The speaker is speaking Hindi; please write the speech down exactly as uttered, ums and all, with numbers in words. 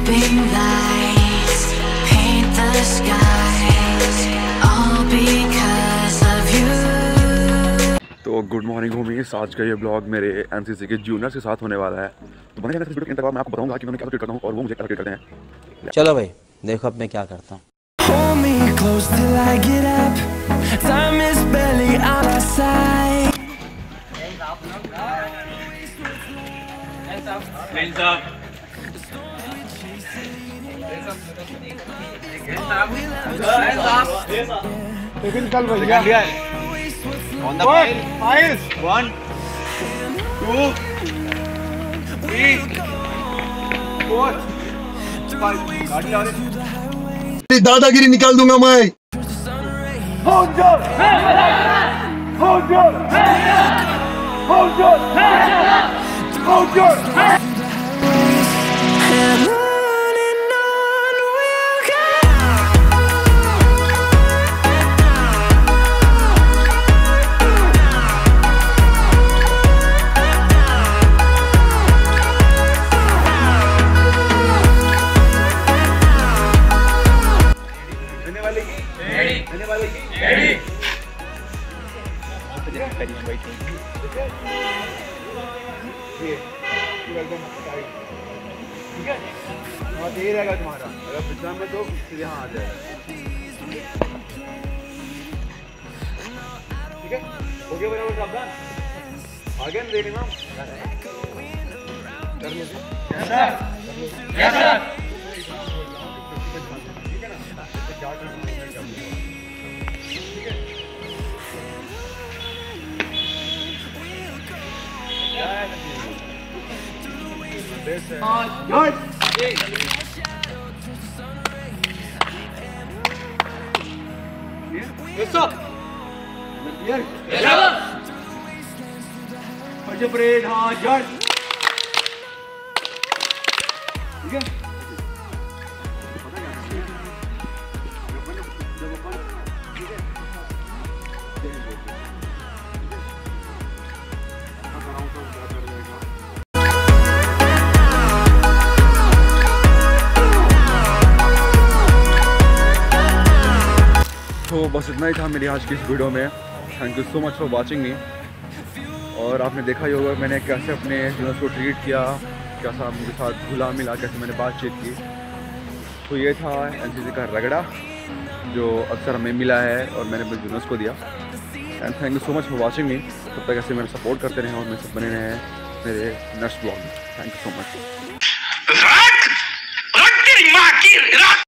Dimming lights paint the skies, all because of you. तो गुड मॉर्निंग होमीज, आज का ये ब्लॉग मेरे एनसीसी के जूनियर्स के साथ होने वाला है। तो बने रहना इस वीडियो के अंदर, मैं आपको बताऊंगा कि मैं क्या करता हूँ और वो मुझे क्या करते हैं। चलो भाई देखो अब मैं क्या करता हूँ। Hold me close till I get up. Time is barely on our side. Hands up. लेकिन कल भैया On the file. Files One, two, three, four, five. गाड़ी आ रही। दादागिरी निकाल दूंगा मैं। Hold your Hold your Hold your Hold your And on and on we'll go. देने वाले की रेडी देने वाले की रेडी ठीक है। हाँ यही रहेगा तुम्हारा, अगर पिछला में तो फिर यहाँ आ जाएगा। ठीक है, ओके बराबर सावधान। आगे न देने मैम कर लीजिए। Yes sir, yes sir. ठीक है ना, क्या करना है क्या ठीक है। Good. Yes, sir. Clear. Yes, sir. Push the parade. हाँ, jump. ठीक है? तो बस इतना ही था मेरी आज की इस वीडियो में। Thank you so much for watching me. और आपने देखा ही होगा मैंने कैसे अपने जूनियर्स को ट्रीट किया, कैसा मेरे साथ घुला मिला, कैसे मैंने बातचीत की। तो ये था एनसीसी का रगड़ा जो अक्सर हमें मिला है और मैंने अपने जूनियर्स को दिया। And thank you so much for watching me. तब तक ऐसे मेरे सपोर्ट करते रहें और मेरे साथ बने रहें मेरे नेक्स्ट ब्लॉग में। Thank you so much.